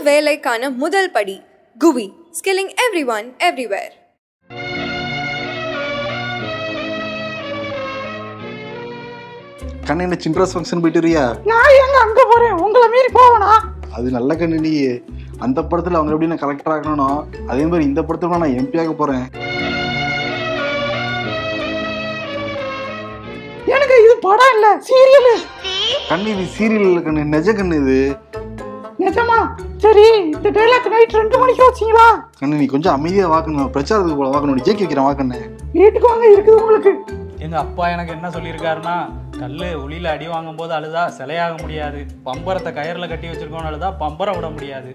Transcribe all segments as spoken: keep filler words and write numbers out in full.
வேலைக்கான முதல் படி குவி, ஸ்கில்லிங் எவ்ரிஒன் எவ்ரிவேர். கண்ணு சில்ட்ரன்ஸ் ஃபங்க்ஷன் போயிட்டுறியா? நான் எங்க அங்க போறேன், உங்களை மீறி போவனா? அது நல்ல கண்ணு. நீ அந்த படத்துல அவங்க எப்படி நான் கலெக்டர் ஆகணும், அதே மாதிரி இந்த படத்துல நான் எம்பி ஆக போறேன். எனக்கு இது படம் இல்ல, சீரியல். கண்ணு இது சீரியல் இல்ல கண்ணு, நிஜ கண்ணு இது. நிஜமா? சரி, இந்த டைலாக் நைட் ரெண்டு மணிக்கு வச்சீங்களா? கண்ணு நீ கொஞ்சம் அமைதியா வாக்கணும், பிரச்சாரத்துக்கு போல வாக்கணும். ஜெயிக்க வைக்கிறேன் வாக்கண்ணு. வீட்டுக்கு வாங்க, இருக்குது உங்களுக்கு. எங்க அப்பா எனக்கு என்ன சொல்லியிருக்காருன்னா, கல்லு உளியில அடி வாங்கும் போது அழுதா சிலையாக முடியாது, பம்பரத்தை கயர்ல கட்டி வச்சிருக்கோன்னு அழுதா பம்பரம் விட முடியாது.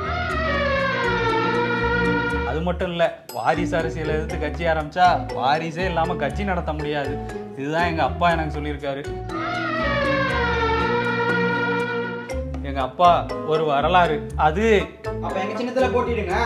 அது மட்டும் இல்ல, வாரிசு அரசியல் எதிர்த்து கட்சி ஆரம்பிச்சா வாரிசே இல்லாம கட்சி நடத்த முடியாது. இதுதான் எங்க அப்பா எனக்கு சொல்லியிருக்காரு. எங்க அப்பா ஒரு வரலாறு. அது அப்ப எங்க சின்னத்துல போட்டிடுங்க.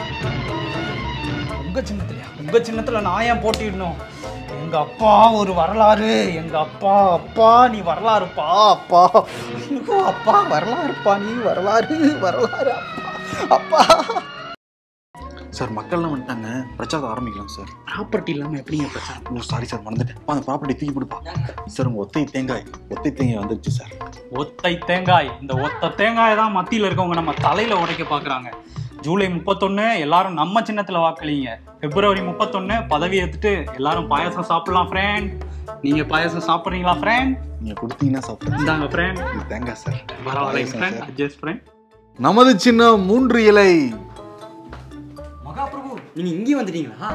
உங்க சின்னத்துலயா? உங்க சின்னத்துல நான் ஏன் போட்டிடணும்? எங்க அப்பா ஒரு வரலாறு. எங்க அப்பா அப்பா நீ வரலாறுப்பா. அப்பா அப்பா வரலாறுப்பா, நீ வரலாறு வரலாறு அப்பா. சார் மக்கள்லாம் வந்துட்டாங்க, பிரச்சாரம் ஆரம்பிக்கலாம் சார். ப்ராப்பர்ட்டி இல்லாம எப்படிங்க பிரச்சாரம்? ஓ சாரி சார், மறந்துட்டேன். அந்த ப்ராப்பர்ட்டி தூக்கி கொடுப்பா சார். உங்க ஒத்தை தேங்காய் ஒத்தை தேங்காய் வந்துருச்சு சார். ஒத்தை தேங்காய். இந்த ஒத்த தேங்காய் தான் மத்தியில் இருக்கவங்க நம்ம தலையில உடைக்க பாக்குறாங்க. ஜூலை முப்பத்தொன்னு எல்லாரும் நம்ம சின்னத்துல வாக்களிங்க. பிப்ரவரி முப்பத்தொன்னு பதவி ஏத்துட்டு எல்லாரும் பாயாசம் சாப்பிடலாம் ஃப்ரெண்ட். நீங்க பாயாசம் சாப்பிட்றீங்களா ஃப்ரெண்ட்? நீங்க கொடுத்தீங்கன்னா சாப்பிடுங்க. இந்தாங்க ஃப்ரெண்ட். தேங்காய் சார். பரவாயில்லை ஃப்ரெண்ட், அட்ஜஸ்ட் ஃப்ரெண்ட். நமது சின்னம் மூன்று இலை. மகாபிரபு, நீங்க இங்கே வந்துட்டீங்களா?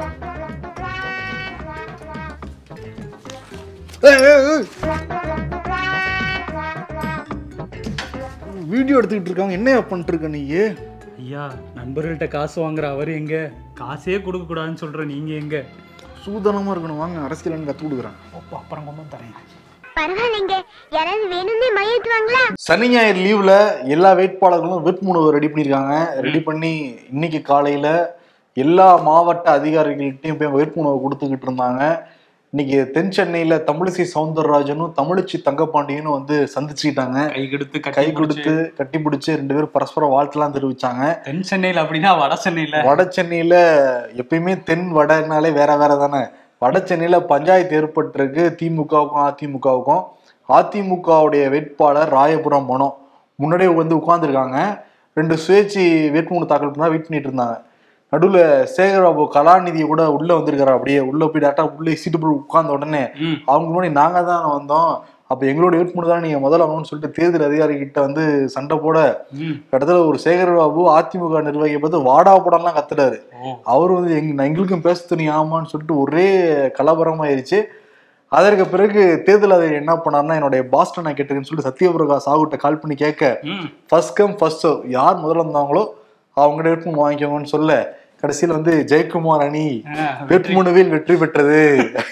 வீடியோ எடுத்துக்கிட்டு இருக்காங்க, என்ன பண்ணிட்டு இருக்க நீ? ஐயா, நண்பர்கள்ட்ட காசு வாங்குற அவர் எங்க? காசே கொடுக்க கூடாதுன்னு சொல்ற நீங்க எங்க? சூதனமா இருக்கணும், வாங்க அரசியல் கத்து கொடுக்குறேன். அப்புறம் கொண்டு வந்து தரேன். பரவாயில்லைங்க, யாராவது வேணும்னே மையத்துவாங்களா? சனி ஞாயிறு லீவ்ல எல்லா வேட்பாளர்களும் வேட்புமனு ரெடி பண்ணியிருக்காங்க. ரெடி பண்ணி இன்னைக்கு காலையில எல்லா மாவட்ட அதிகாரிகள்கிட்டையும் போய் வேட்புமனுவை கொடுத்துக்கிட்டு இருந்தாங்க. இன்னைக்கு தென் சென்னையில தமிழிசை சவுந்தரராஜனும் தமிழச்சி தங்கப்பாண்டியனும் வந்து சந்திச்சுக்கிட்டாங்க. கை கொடுத்து கை கொடுத்து கட்டி பிடிச்சு ரெண்டு பேரும் பரஸ்பரம் வாழ்த்துலாம் தெரிவிச்சாங்க. தென் சென்னையில அப்படின்னா வட சென்னையில வட சென்னையில எப்பயுமே தென் வடனாலே வேற வேற தானே. வட சென்னையில பஞ்சாயத்து ஏற்பட்டிருக்கு திமுகவுக்கும் அதிமுகவுக்கும். அதிமுகவுடைய வேட்பாளர் ராயபுரம் மனோ முன்னாடியே வந்து உட்கார்ந்துருக்காங்க. ரெண்டு சுயேட்சை வேட்புமனு தாக்கல் பண்ணா வெயிட் பண்ணிட்டு இருந்தாங்க. நடுவுல சேகர்பாபு கலாநிதியை கூட உள்ள வந்திருக்காரு. அப்படியே உள்ள போய் டேரக்டா உள்ள சீட்டு போய் உட்கார்ந்த உடனே அவங்க முன்னாடி நாங்க தான் வந்தோம், அப்ப எங்களோட வேட்புமனு தான் நீங்க முதல்ல வரணும்னு சொல்லிட்டு தேர்தல் அதிகாரி கிட்ட வந்து சண்டை போட, கிட்டத்தட்ட ஒரு சேகர்பாபு அதிமுக நிர்வாகியை பார்த்து வாடா போடாலாம் கத்துறாரு. அவரு வந்து எங்க எங்களுக்கும் பேச துணி ஆமான்னு சொல்லிட்டு ஒரே கலவரமாயிருச்சு. அதற்கு பிறகு தேர்தல் அதிகாரி என்ன பண்ணாருன்னா, என்னுடைய பாஸ்டன் நான் கேட்டிருக்கேன்னு சொல்லிட்டு சத்யபிரகாஷ் சாகுட்ட கால் பண்ணி கேட்க, ஃபர்ஸ்ட் கம் ஃபர்ஸ்ட் சர்வ், யார் முதல்ல வந்தாங்களோ அவங்க வேட்புமனு வாங்கிக்கோங்கன்னு சொல்ல, கடைசியில் வந்து ஜெயக்குமார் அணி வேட்புமனுவில் வெற்றி பெற்றது.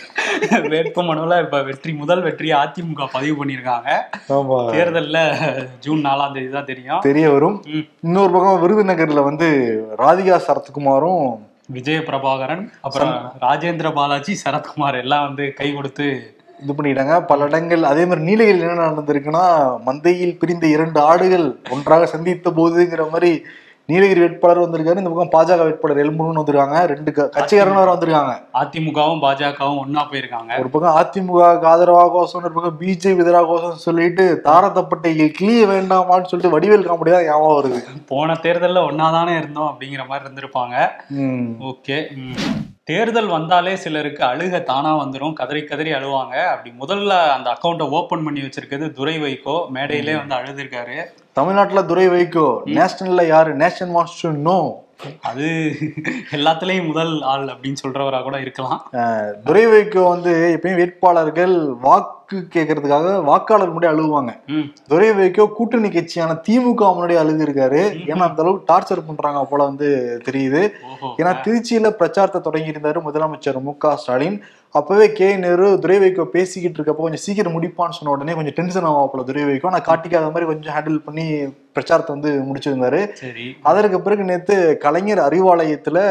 வேட்புமனுல இப்ப வெற்றி முதல் வெற்றி அதிமுக பதிவு பண்ணிருக்காங்க. தேர்தல்ல ஜூன் நாலாம் தேதி தான் தெரியும் தெரிய வரும். இன்னொரு பக்கம் விருதுநகர்ல வந்து ராதிகா சரத்குமாரும் விஜய பிரபாகரன் அப்புறம் ராஜேந்திர பாலாஜி சரத்குமார் எல்லாம் வந்து கை கொடுத்து இது பண்ணிட்டாங்க பல இடங்கள். அதே மாதிரி நீலகிரியில் என்ன நடந்திருக்குன்னா, மந்தையில் பிரிந்த இரண்டு ஆடுகள் ஒன்றாக சந்தித்த போதுங்கிற மாதிரி நீலகிரி வேட்பாளர் வந்திருக்காரு. இந்த பக்கம் பாஜக வேட்பாளர் எலும்புன்னு வந்திருக்காங்க. ரெண்டு கட்சிக்காரங்க வந்திருக்காங்க. அதிமுகவும் பாஜகவும் ஒன்னா போயிருக்காங்க. ஒரு பக்கம் அதிமுக ஆதரவாக கோஷம், ஒரு பக்கம் பிஜேபி எதிராக கோஷம் சொல்லிட்டு தாரத்தப்பட்டை கிளிய வேண்டாமான்னு சொல்லிட்டு வடிவேல் காமெடி தான் ஞாபகம் வருது. போன தேர்தல்ல ஒன்னாதானே இருந்தோம் அப்படிங்கிற மாதிரி இருந்திருப்பாங்க. ஓகே, தேர்தல் வந்தாலே சிலருக்கு அழுக தானா வந்துடும், கதறி கதறி அழுவாங்க. அப்படி முதல்ல அந்த அக்கௌண்ட்டை ஓபன் பண்ணி வச்சிருக்கிறது துரை வைகோ. மேடையிலே வந்து அழுதுருக்காரு. தமிழ்நாட்டுல துரை வைகோ, நேஷனல்ல யாரு? Nation wants to know. அது எல்லாத்துலயும் முதல் ஆள் அப்படின்னு சொல்றவரா கூட இருக்கலாம். துரை வைகோ வந்து எப்பயும் வேட்பாளர்கள் வாக்கு கேட்கறதுக்காக வாக்காளர் முன்னாடி அழுவாங்க. துரை வைகோ கூட்டணி கட்சியான திமுக முன்னாடி அழுது இருக்காரு. ஏன்னா அந்த அளவுக்கு டார்ச்சர் பண்றாங்க போல வந்து தெரியுது. ஏன்னா திருச்சியில பிரச்சாரத்தை தொடங்கி இருந்தாரு முதலமைச்சர் மு க ஸ்டாலின். அப்பவே கே நேரு துரை வைகோ பேசிக்கிட்டு இருக்கப்போ கொஞ்சம் சீக்கிரம் முடிப்பான்னு சொன்ன உடனே கொஞ்சம் டென்ஷன் ஆவாப்புல துரை வைகோ. நான் காட்டிக்காத மாதிரி கொஞ்சம் ஹேண்டில் பண்ணி பிரச்சாரத்தை வந்து முடிச்சிருந்தாரு. அதற்கு பிறகு நேத்து கலைஞர் அறிவாலயத்துல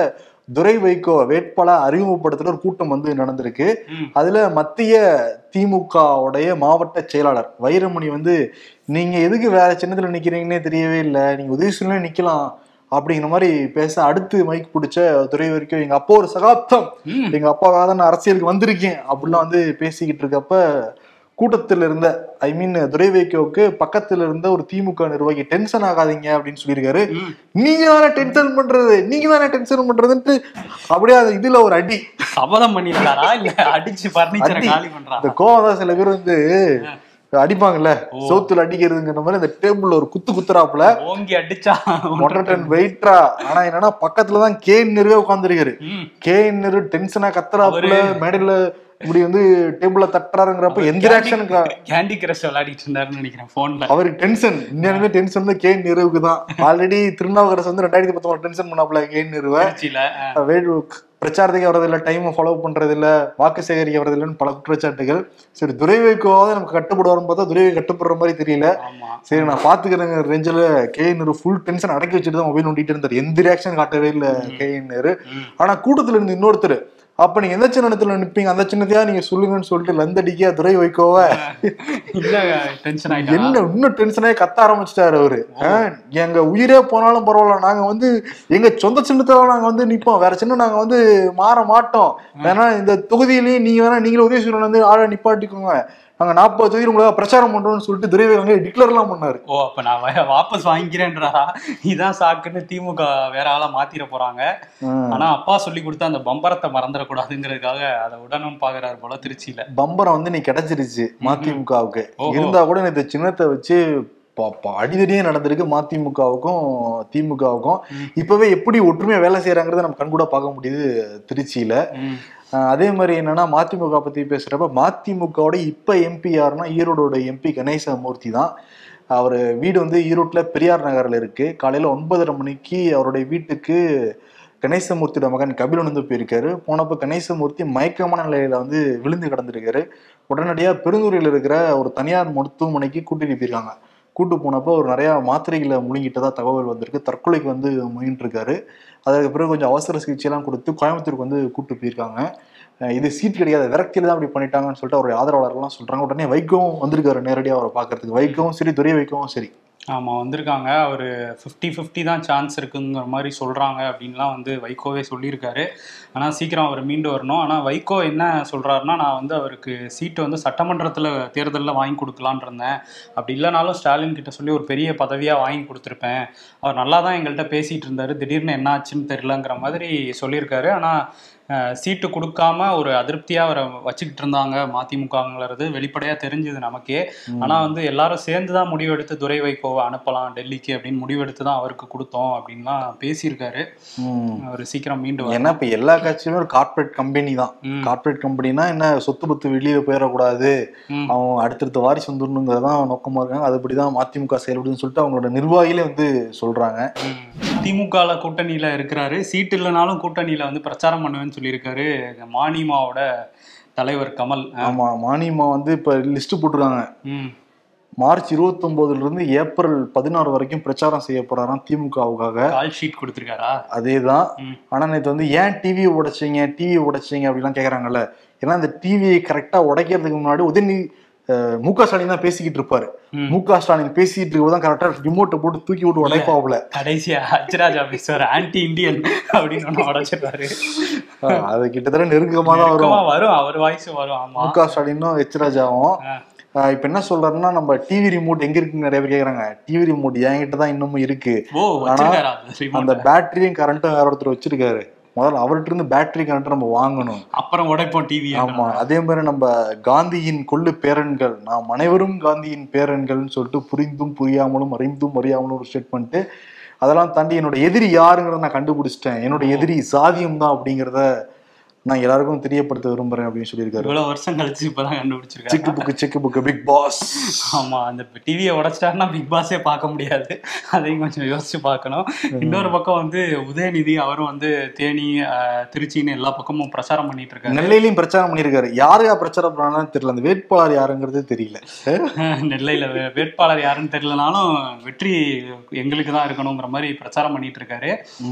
துரை வைகோ வேட்பாளர் அறிமுகப்படுத்துற ஒரு கூட்டம் வந்து நடந்திருக்கு. அதுல மத்திய திமுகவுடைய மாவட்ட செயலாளர் வைரமணி வந்து நீங்க எதுக்கு வேற சின்னத்துல நிக்கிறீங்கன்னே தெரியவே இல்லை, நீங்க உதயசூரியனே நிக்கலாம் அப்படிங்கிற மாதிரி பேச, அடுத்து மைக் பிடிச்ச துரை வரைக்கும் எங்க அப்பா ஒரு சகாப்தம், எங்க அப்பாவாக தான் நான் அரசியலுக்கு வந்திருக்கேன் அப்படிலாம் வந்து பேசிக்கிட்டு இருக்கப்ப கூட்டத்தில் இருந்த ஐ மீன் துரை வைகோவுக்கு பக்கத்துல இருந்த ஒரு திமுக நிர்வாகி டென்ஷன் ஆகாதீங்க அப்படின்னு சொல்லியிருக்காரு. நீங்க தானே டென்ஷன் பண்றது, நீங்க தானே டென்ஷன் பண்றதுன்ட்டு அப்படியே அது இதுல ஒரு அடி சபதம் பண்ணிருக்காரா இல்ல அடிச்சு பர்னிச்சரை காலி பண்றாங்க. இந்த கோவம் தான் சில பேர் வந்து அடிப்பாங்கல்ல, சோத்துல அடிக்கிறதுங்கிற மாதிரி அந்த டேபிள்ல ஒரு குத்து குத்துறாப்புல ஓங்கி அடிச்சா ஒன்றரை டன் வெயிட்ரா. ஆனா என்னன்னா பக்கத்துலதான் கே நெருவே உட்காந்துருக்காரு. கே நெரு டென்ஷனா கத்துறாப்புல மேடையில இப்படி வந்து டேபிள்ல தட்டுறாருங்கிறப்ப எந்த ரியாக்ஷனுக்கு கேண்டி கிரஷ் விளையாடிட்டு இருந்தாருன்னு நினைக்கிறேன் போன்ல. அவருக்கு டென்ஷன், இன்னுமே டென்ஷன் வந்து கே நெருவுக்கு தான். ஆல்ரெடி திருநாவுக்கரசு வந்து ரெண்டாயிரத்தி பத்தொன்பது டென்ஷன் பண்ணாப்புல கே நெருவை. பிரச்சாரத்துக்கு வரதில்லை, டைம் ஃபாலோ பண்றது இல்ல, வாக்கு சேகரிக்க வரதில்லைன்னு பல குற்றச்சாட்டுகள். சரி துரை வைகோவாவது நமக்கு கட்டுப்படுவார்னு பார்த்தா துரை வைகோ கட்டுப்படுற மாதிரி தெரியல. சரி நான் பாத்துக்கிறேங்க ரேஞ்சில் கே நெரு ஃபுல் டென்ஷன் அடக்கி வச்சுட்டு தான் மொபைல் நோண்டிட்டு இருந்தாரு. எந்த ரியாக்ஷன் காட்டவே இல்லை கே நெரு. ஆனா கூட்டத்துல இருந்து இன்னொருத்தர் அப்ப நீங்க எந்த சின்னத்துல நிப்பீங்க அந்த சின்னத்தையா நீங்க சொல்லுங்கன்னு சொல்லிட்டு லந்தடிக்கா துரை வைகோவ என்ன இன்னும் டென்ஷனாயே கத்த ஆரம்பிச்சிட்டாரு அவரு. எங்க உயிரே போனாலும் பரவாயில்ல, நாங்க வந்து எங்க சொந்த சின்னத்துல நாங்க வந்து நிப்போம், வேற சின்ன நாங்க வந்து மாற மாட்டோம், வேணா இந்த தொகுதியிலேயே நீங்க வேணா நீங்களும் உதயசூரியன் வந்து ஆள நிப்பாட்டிக்கோங்க, நாங்க நாற்பது தொகுதி உங்களுக்கு பிரச்சாரம் பண்றோம்னு சொல்லிட்டு துரை வைகோ டிக்ளேர் எல்லாம் பண்ணாரு. ஓ அப்ப நான் வாபஸ் வாங்கிக்கிறேன்றா, இதான் சாக்குன்னு திமுக வேற ஆளா மாத்திர போறாங்க. ஆனா அப்பா சொல்லி கொடுத்த அந்த பம்பரத்தை மறந்துடக்கூடாதுங்கிறதுக்காக அதை உடனும் பாக்குறாரு போல திருச்சியில. பம்பரம் வந்து நீ கிடைச்சிருச்சு மதிமுகவுக்கு, இருந்தா கூட இந்த சின்னத்தை வச்சு அடிதடியே நடந்திருக்கு மதிமுகவுக்கும் திமுகவுக்கும். இப்பவே எப்படி ஒற்றுமையா வேலை செய்யறாங்கிறத நம்ம கண் கூட பார்க்க முடியுது திருச்சியில. அதே மாதிரி என்னன்னா மதிமுக பத்தி பேசுறப்ப மதிமுகவோட இப்ப எம்பி யாருன்னா ஈரோடோட எம்பி கணேசமூர்த்தி தான். அவர் வீடு வந்து ஈரோட்ல பெரியார் நகர்ல இருக்கு. காலையில ஒன்பதரை மணிக்கு அவருடைய வீட்டுக்கு கணேசமூர்த்தியோட மகன் கபிலன் வந்து போயிருக்காரு. போனப்ப கணேசமூர்த்தி மயக்கமான நிலையில வந்து விழுந்து கிடந்திருக்காரு. உடனடியா பெருந்தூரில் இருக்கிற ஒரு தனியார் மருத்துவமனைக்கு கூட்டிட்டு போயிருக்காங்க. கூட்டு போனப்போ ஒரு நிறைய மாத்திரைகளை முழுங்கிட்டதா தகவல் வந்திருக்கு. தற்கொலைக்கு வந்து முயன்று இருக்காரு. அதுக்கு பிறகு கொஞ்சம் அவசர சிகிச்சையெல்லாம் கொடுத்து கோயம்புத்தூருக்கு வந்து கூட்டு போயிருக்காங்க. இது சீட் கிடையாது, விரக்தியில தான் அப்படி பண்ணிட்டாங்கன்னு சொல்லிட்டு அவருடைய ஆதரவாளர்கள்லாம் சொல்றாங்க. உடனே வைகோவும் வந்திருக்காரு நேரடியாக அவரை பார்க்கறதுக்கு. வைகோவும் சரி துரை வைக்கவும் சரி ஆமா வந்திருக்காங்க. அவர் ஃபிஃப்டி ஃபிஃப்டி தான் சான்ஸ் இருக்குங்கிற மாதிரி சொல்றாங்க அப்படின்லாம் வந்து வைகோவே சொல்லியிருக்காரு. ஆனால் சீக்கிரம் அவர் மீண்டு வரணும். ஆனால் வைகோ என்ன சொல்றாருன்னா, நான் வந்து அவருக்கு சீட்டு வந்து சட்டமன்றத்தில் தேர்தலில் வாங்கி கொடுக்கலான் இருந்தேன், அப்படி இல்லைனாலும் ஸ்டாலின் கிட்ட சொல்லி ஒரு பெரிய பதவியாக வாங்கி கொடுத்துருப்பேன், அவர் நல்லா தான் எங்கள்கிட்ட பேசிகிட்டு இருந்தார், திடீர்னு என்ன ஆச்சுன்னு தெரியலங்கிற மாதிரி சொல்லியிருக்காரு. ஆனால் சீட்டு கொடுக்காம ஒரு அதிருப்தியா அவரை வச்சுக்கிட்டு இருந்தாங்க மதிமுகங்கிறது வெளிப்படையா தெரிஞ்சது நமக்கே. ஆனா வந்து எல்லாரும் சேர்ந்துதான் முடிவெடுத்து துரை வைகோவை அனுப்பலாம் டெல்லிக்கு அப்படின்னு முடிவெடுத்து தான் அவருக்கு கொடுத்தோம் அப்படின்லாம் பேசியிருக்காரு. அவர் சீக்கிரம் மீண்டும் ஏன்னா இப்ப எல்லா கட்சியுமே ஒரு கார்பரேட் கம்பெனி தான். கார்பரேட் கம்பெனினா என்ன, சொத்து பத்து வெளியில போயிடக்கூடாது, அவன் அடுத்தடுத்த வாரிசு வந்துடணுங்கிறதான் நோக்கமா இருக்காங்க. அதுபடிதான் மதிமுக செயல்படுன்னு சொல்லிட்டு அவங்களோட நிர்வாகிகளே வந்து சொல்றாங்க. திமுக கூட்டணியில இருக்கிறாரு, சீட்டு இல்லைனாலும் கூட்டணியில வந்து பிரச்சாரம் பண்ணுவேன்னு சொல்லியிருக்காரு மானிமாவோட தலைவர் கமல். ஆமா, மானிமா வந்து இப்ப லிஸ்ட் போட்டுருக்காங்க. மார்ச் இருபத்தி ஒன்பதுல இருந்து ஏப்ரல் பதினாறு வரைக்கும் பிரச்சாரம் செய்ய போறாராம் திமுகவுக்காக. Call sheet கொடுத்திருக்காரா? அதேதான். ஆனா நேற்று வந்து ஏன் டிவி உடைச்சிங்க டிவி உடைச்சிங்க அப்படிலாம் கேக்குறாங்கல்ல. ஏன்னா இந்த டிவியை கரெக்டா உடைக்கிறதுக்கு முன்னாடி உதயநிதி மு க ஸ்டாலின் தான் பேசிக்கிட்டு இருப்பாரு. மு க ஸ்டாலின் பேசிட்டு இருக்கும்போது கரெக்டா ரிமோட்டை போட்டு தூக்கி விட்டு உடைப்பாவுல. கடைசியா அச்சராஜா பேசுவாரு ஆன்டி இண்டியன் அப்படின்னு உடைச்சிருப்பாரு. அது கிட்டத்தட்ட நெருக்கமா தான் வரும் வரும் அவர் வாய்ஸ் வரும். மு க ஸ்டாலினும் எச்ராஜாவும் இப்ப என்ன சொல்றாருன்னா, நம்ம டிவி ரிமோட் எங்க இருக்குன்னு நிறைய பேர் கேக்குறாங்க. டிவி ரிமோட் என்கிட்ட தான் இன்னமும் இருக்கு. ஆனா அந்த பேட்டரியும் கரண்ட்டும் வேற ஒருத்தர் வச்சிருக்காரு. முதல்ல அவர்கிட்ட இருந்து பேட்டரி கரண்ட் நம்ம வாங்கணும், அப்புறம் உடைப்போம் டிவி. ஆமா, அதே மாதிரி நம்ம காந்தியின் கொள்ளு பேரன்கள், நாம் அனைவரும் காந்தியின் பேரன்கள்னு சொல்லிட்டு புரிந்தும் புரியாமலும் அறிந்தும் அறியாமலும் ஒரு ஸ்டேட்மெண்ட். அதெல்லாம் தாண்டி என்னோட எதிரி யாருங்கிறத நான் கண்டுபிடிச்சிட்டேன், என்னோட எதிரி சாதியம் தான் அப்படிங்கிறத நான் எல்லாருக்கும் தெரியப்படுத்த விரும்புறேன் அப்படின்னு சொல்லியிருக்காரு. இவ்வளவு வருஷம் கழிச்சு இப்பதான் கண்டுபிடிச்சிருக்காரு. Cheque book cheque book big boss. ஆமா, அந்த டிவியை உடைச்சிட்டாருன்னா பிக் பாஸே பார்க்க முடியாது. அதையும் கொஞ்சம் யோசிச்சு பார்க்கணும். இன்னொரு பக்கம் வந்து உதயநிதி அவரும் வந்து தேனி திருச்சின்னு எல்லா பக்கமும் பிரச்சாரம் பண்ணிட்டு இருக்காரு. நெல்லையிலையும் பிரச்சாரம் பண்ணியிருக்காரு. யாருக்கா பிரச்சாரம் பண்ணாலும் தெரியல, அந்த வேட்பாளர் யாருங்கிறது தெரியல. நெல்லையில வேட்பாளர் யாருன்னு தெரியலனாலும் வெற்றி எங்களுக்கு தான் இருக்கணுங்கிற மாதிரி பிரச்சாரம் பண்ணிட்டு இருக்காரு.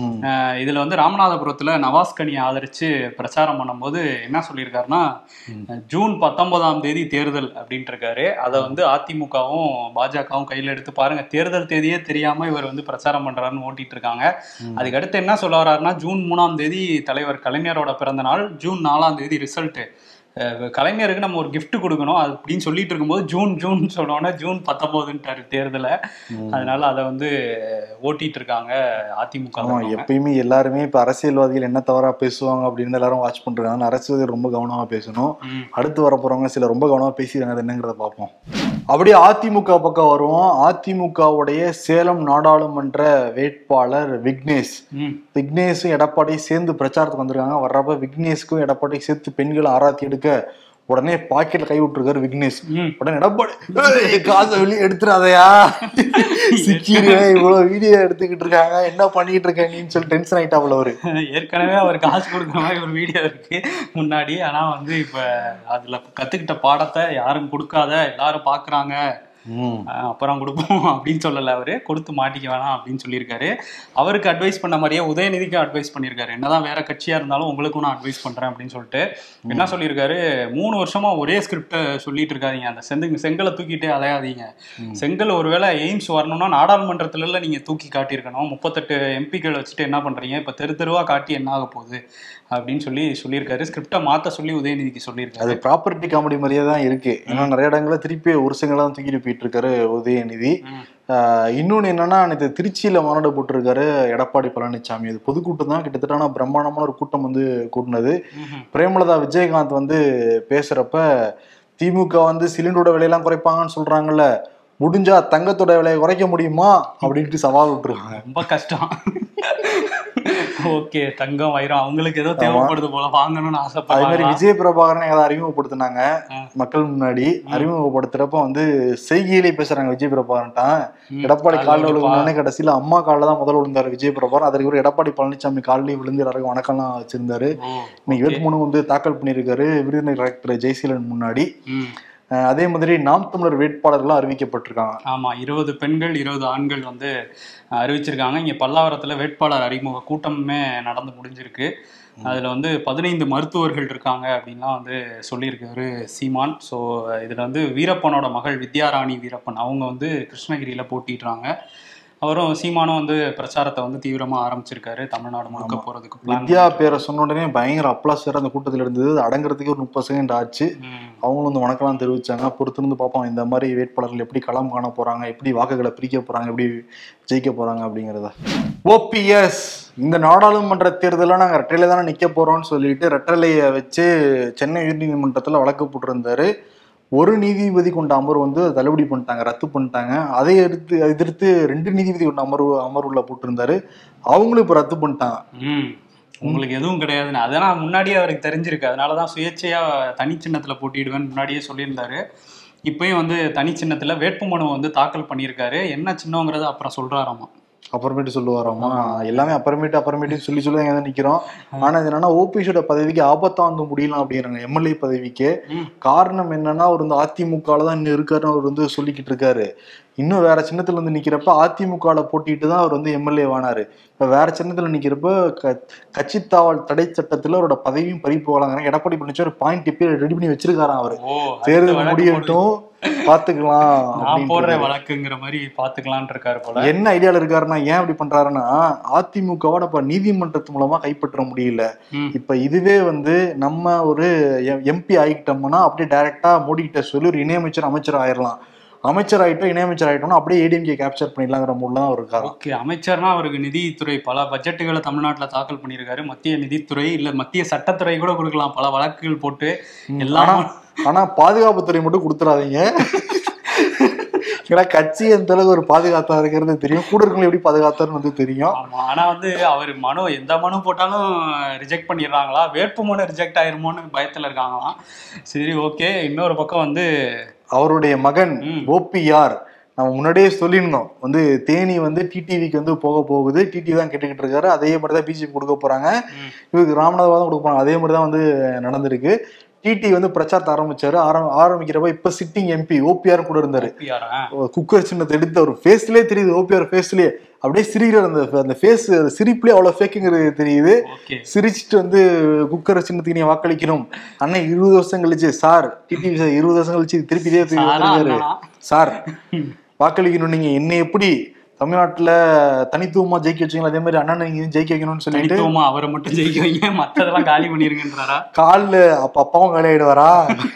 இதுல வந்து ராமநாதபுரத்துல நவாஸ்கனியை ஆதரிச்சு பிரச்சாரம் பண்ணும்போது என்ன சொல்லியிருக்காருன்னா, ஜூன் பத்தொன்பதாம் தேதி தேர்தல் அப்படின்ட்டு இருக்காரு. அதை வந்து அதிமுகவும் பாஜகவும் கையில் எடுத்து பாருங்க, தேர்தல் தேதியே தெரியாம இவர் வந்து பிரச்சாரம் பண்றாருன்னு ஓட்டிட்டு இருக்காங்க. அதுக்கு அடுத்து என்ன சொல்ல வர்றாருன்னா, ஜூன் மூணாம் தேதி தலைவர் கலைஞரோட பிறந்த நாள், ஜூன் நாலாம் தேதி ரிசல்ட், கலைஞருக்கு நம்ம ஒரு கிஃப்ட் கொடுக்கணும் அப்படின்னு சொல்லிட்டு இருக்கும்போது ஜூன் ஜூன் சொன்னோன்னா ஜூன் பத்தொன்பதுன்ட்டாரு தேர்தலை. அதனால அதை வந்து ஓட்டிட்டு இருக்காங்க அதிமுக. எப்பயுமே எல்லாருமே இப்ப அரசியல்வாதிகள் என்ன தவறா பேசுவாங்க அப்படின்னு எல்லாரும் வாட்ச் பண்றாங்க. அரசியல் ரொம்ப கவனமா பேசணும். அடுத்து வர போறவங்க சில ரொம்ப கவனமா பேசிடுறாங்க, அது என்னங்கிறத பார்ப்போம். அப்படியே அதிமுக பக்கம் வருவோம். அதிமுகவுடைய சேலம் நாடாளுமன்ற வேட்பாளர் விக்னேஷ் விக்னேஷும் எடப்பாடியும் சேர்ந்து பிரச்சாரத்துக்கு வந்திருக்காங்க. வர்றப்ப விக்னேஷ்க்கும் எடப்பாடியும் சேர்த்து பெண்களை ஆராத்தி எடுக்க உடனே பாக்கெட்ல கை விட்டுருக்காரு விக்னேஷ். உடனே எடப்பாடி காசை வெளியே எடுத்துறாதையா, சிக்கிடுவேன், இவ்வளவு வீடியோ எடுத்துக்கிட்டு இருக்காங்க, என்ன பண்ணிட்டு இருக்கேன்னு சொல்லி டென்ஷன் ஆயிட்டாப்ல அவரு. ஏற்கனவே அவர் காசு கொடுக்குற மாதிரி ஒரு வீடியோ இருக்கு முன்னாடி. ஆனா வந்து இப்ப அதுல கத்துக்கிட்ட பாடத்தை யாரும் கொடுக்காத, எல்லாரும் பாக்குறாங்க, அப்புறம் கொடுப்போம் அப்படின்னு சொல்லல. அவரு கொடுத்து மாட்டிக்க வேணாம் அப்படின்னு சொல்லியிருக்காரு. அவருக்கு அட்வைஸ் பண்ண மாதிரியே உதயநிதிக்கு அட்வைஸ் பண்ணியிருக்காரு. என்னதான் வேற கட்சியா இருந்தாலும் உங்களுக்கும் நான் அட்வைஸ் பண்றேன் அப்படின்னு சொல்லிட்டு என்ன சொல்லியிருக்காரு, மூணு வருஷமா ஒரே ஸ்கிரிப்ட சொல்லிட்டு இருக்காதீங்க, அந்த செந்து செங்கலை தூக்கிட்டே அலையாதீங்க. செங்கல் ஒருவேளை எய்ம்ஸ் வரணும்னா நாடாளுமன்றத்துல நீங்க தூக்கி காட்டியிருக்கணும். முப்பத்தெட்டு எம்பிக்கள் வச்சுட்டு என்ன பண்றீங்க, இப்ப தெரு தெருவா காட்டி என்ன ஆக போகுது அப்படின்னு சொல்லி சொல்லியிருக்காரு. ஸ்கிரிப்டை மாத்த சொல்லி உதயநிதிக்கு சொல்லியிருக்காரு. அது ப்ராப்பர்ட்டி காமெடி மாதிரியே தான் இருக்கு. ஏன்னா நிறைய இடங்கள்ல திருப்பி ஒரு செங்கலை தான் தூக்கிட்டு போயிட்டு இருக்காரு உதயநிதி. இன்னொன்னு என்னன்னா, நேற்று திருச்சியில மாநாடு போட்டிருக்காரு எடப்பாடி பழனிசாமி. அது பொதுக்கூட்டம் தான், கிட்டத்தட்ட பிரம்மாண்டமான ஒரு கூட்டம் வந்து கூட்டினது. பிரேமலதா விஜயகாந்த் வந்து பேசுறப்ப திமுக வந்து சிலிண்டரோட விலையெல்லாம் குறைப்பாங்கன்னு சொல்றாங்கல்ல, முடிஞ்சா தங்கத்தோட விலையை குறைக்க முடியுமா அப்படின்ட்டு சவால் விட்டுருக்காங்க. ரொம்ப கஷ்டம். ஓகே, தங்கம் வைரம் அவங்களுக்கு ஏதோ தேவைப்படுது போல, வாங்கணும்னு ஆசைப்படுறாங்க. அதே மாதிரி விஜய பிரபாகரன் ஏதாவது அறிமுகப்படுத்தினாங்க மக்கள் முன்னாடி. அறிமுகப்படுத்துறப்ப வந்து செய்கையிலே பேசுறாங்க விஜய பிரபாகரன்ட்டான். எடப்பாடி காலில் விழுந்தானே, கடைசியில அம்மா காலில் தான் முதல்ல விழுந்தாரு விஜய பிரபாகரன். அதற்கு ஒரு எடப்பாடி பழனிசாமி காலிலையும் விழுந்து எல்லாருக்கும் வணக்கம்லாம் வச்சிருந்தாரு. இன்னைக்கு வேட்புமனு வந்து தாக்கல் பண்ணியிருக்காரு விருதுநகர் கலெக்டர் ஜெயசீலன் முன்னாடி. அதே மாதிரி நாம் தமிழர் வேட்பாளர்கள் அறிவிக்கப்பட்டிருக்காங்க. ஆமா, இருபது பெண்கள் இருபது ஆண்கள் வந்து அறிவிச்சிருக்காங்க. இங்க பல்லாவரத்துல வேட்பாளர் அறிமுக கூட்டமே நடந்து முடிஞ்சிருக்கு. அதுல வந்து பதினைந்து மருத்துவர்கள் இருக்காங்க அப்படின்லாம் வந்து சொல்லியிருக்காரு சீமான். ஸோ இதுல வந்து வீரப்பனோட மகள் வித்யாராணி வீரப்பன் அவங்க வந்து கிருஷ்ணகிரியில போட்டிடுறாங்க. அவரும் சீமானும் வந்து பிரச்சாரத்தை வந்து தீவிரமா ஆரம்பிச்சிருக்காரு தமிழ்நாடு முழுக்க போறதுக்கு. வித்யா பேரை சொன்ன உடனே பயங்கர அப்ளாஸ் வேற அந்த கூட்டத்தில் இருந்தது. அடங்குறதுக்கு ஒரு முப்பது செகண்ட் ஆச்சு. அவங்களும் வந்து வணக்கம்லாம் தெரிவிச்சாங்க. பொறுத்திருந்து பார்ப்போம் இந்த மாதிரி வேட்பாளர்கள் எப்படி களம் காண போறாங்க, எப்படி வாக்குகளை பிரிக்க போறாங்க, எப்படி ஜெயிக்க போறாங்க அப்படிங்கிறத. ஓபிஎஸ் இந்த நாடாளுமன்ற தேர்தலில் நாங்கள் ரெட்டலையில தானே நிற்க போறோம்னு சொல்லிட்டு ரெட்டலையை வச்சு சென்னை உயர்நீதிமன்றத்தில் வழக்கு போட்டிருந்தாரு. ஒரு நீதிபதி கொண்ட அமர்வு வந்து தள்ளுபடி பண்ணிட்டாங்க, ரத்து பண்ணிட்டாங்க. அதை எடுத்து எதிர்த்து ரெண்டு நீதிபதி கொண்ட அமர்வு அமர்வுல போட்டிருந்தாரு, அவங்களும் இப்ப ரத்து பண்ணிட்டாங்க. ம் உங்களுக்கு எதுவும் கிடையாதுன்னு அதெல்லாம் முன்னாடியே அவருக்கு தெரிஞ்சிருக்கு. அதனாலதான் சுயேட்சையா தனி சின்னத்துல போட்டிடுவேன்னு முன்னாடியே சொல்லியிருந்தாரு. இப்பயும் வந்து தனி சின்னத்துல வேட்புமனு வந்து தாக்கல் பண்ணியிருக்காரு. என்ன சின்னங்கிறத அப்புறம் சொல்றாராமா, அப்புறமேட்டு சொல்லுவாராமா. எல்லாமே அப்புறமேட்டு அப்புறமேட்டு சொல்லி சொல்லி எங்க நிக்கிறோம். ஆனா இது என்னன்னா, ஓபிஎஸோட பதவிக்கு ஆபத்தா வந்து முடியலாம் அப்படிங்கிறாங்க எம்எல்ஏ பதவிக்கு. காரணம் என்னன்னா, அவர் வந்து அதிமுகல தான் இன்னும் இருக்காருன்னு அவர் வந்து சொல்லிக்கிட்டு இருக்காரு. இன்னும் வேற சின்னத்துல வந்து நிக்கிறப்ப அதிமுகல போட்டிட்டு தான் அவர் வந்து எம்எல்ஏ ஆனாரு. இப்ப வேற சின்னத்துல நிக்கிறப்ப கட்சி தாவல் தடை சட்டத்துல அவரோட பதவியும் பறிப்பு போகலாங்க. எடப்பாடி பழனிசாமி ஒரு பாயிண்ட் இப்ப ரெடி பண்ணி வச்சிருக்காராம். அவரு தேர்தல் முடியட்டும் பாத்துக்கலாம் போடுற வழக்குங்கிற மாதிரி பாத்துக்கலான் இருக்காரு போல. என்ன ஐடியால இருக்காருன்னா, ஏன் அப்படி பண்றாருன்னா, அதிமுகவோட இப்ப நீதிமன்றத்து மூலமா கைப்பற்ற முடியல. இப்ப இதுவே வந்து நம்ம ஒரு எம்பி ஆகிட்டோம்னா அப்படியே டைரக்டா மோடி கிட்ட சொல்லி ஒரு இணையமைச்சர் அமைச்சர் ஆயிடலாம். அமைச்சர் ஆயிட்டோம் இணையமைச்சர் ஆயிட்டோம்னா அப்படியே ஏடிஎம்கே கேப்சர் பண்ணிடலாங்கிற மூட்ல தான் இருக்காரு. ஓகே, அமைச்சர்னா அவருக்கு நிதித்துறை பல பட்ஜெட்டுகளை தமிழ்நாட்டுல தாக்கல் பண்ணியிருக்காரு. மத்திய நிதித்துறை இல்ல மத்திய சட்டத்துறை கூட கொடுக்கலாம், பல வழக்குகள் போட்டு எல்லாம். ஆனா பாதுகாப்புத்துறை மட்டும் கொடுத்துறாதீங்க. ஏன்னா கட்சி அந்த அளவுக்கு ஒரு பாதுகாத்தா இருக்கிறது தெரியும், கூட இருக்கவங்க எப்படி பாதுகாத்தாருன்னு வந்து தெரியும். ஆமா, ஆனா வந்து அவர் மனு எந்த மனு போட்டாலும் ரிஜெக்ட் பண்ணிடுறாங்களா, வேட்பு மனு ரிஜெக்ட் ஆயிருமோன்னு பயத்துல இருக்காங்களாம். சரி, ஓகே. இன்னொரு பக்கம் வந்து அவருடைய மகன் ஓபிஆர் நம்ம முன்னாடியே சொல்லியிருந்தோம் வந்து தேனி வந்து டிடிவிக்கு வந்து போக போகுது, டிடிவி தான் கேட்டுக்கிட்டு இருக்காரு. அதே மாதிரி தான் பிஜேபி கொடுக்க போறாங்க, இவருக்கு ராமநாதபுரம் கொடுக்க போறாங்க. அதே மாதிரி தான் வந்து நடந்திருக்கு. டிடி வந்து பிரச்சாரத்தை ஆரம்பிச்சாரு. ஆரம் ஆரம்பிக்கிறப்ப இப்ப சிட்டிங் எம்பி ஓபிஆர் கூட இருந்தாரு. குக்கர் சின்னத்தை எடுத்து ஒரு ஃபேஸ்லயே தெரியுது, ஓபிஆர் ஃபேஸ்லயே அப்படியே சிரிக்கிற அந்த அந்த ஃபேஸ் சிரிப்புலயே அவ்வளவு ஃபேக்குங்கிறது தெரியுது. சிரிச்சுட்டு வந்து குக்கர் சின்னத்துக்கு நீ வாக்களிக்கணும் அண்ணன் இருபது வருஷம் கழிச்சு சார் டிடிவி சார் இருபது வருஷம் கழிச்சு திருப்பி இதே வந்திருக்காரு சார் வாக்களிக்கணும், நீங்க என்ன எப்படி தமிழ்நாட்டுல தனித்துவமா ஜெயிக்க வச்சீங்களா அதே மாதிரி அண்ணன் நீங்க ஜெயிக்க வைக்கணும்னு சொல்லிட்டு அவரை மட்டும் ஜெயிக்க வைங்க, மத்ததெல்லாம் காலி பண்ணிருங்கன்றாரா. காலில் அப்ப அப்பாவும் காலி ஆயிடுவாரா,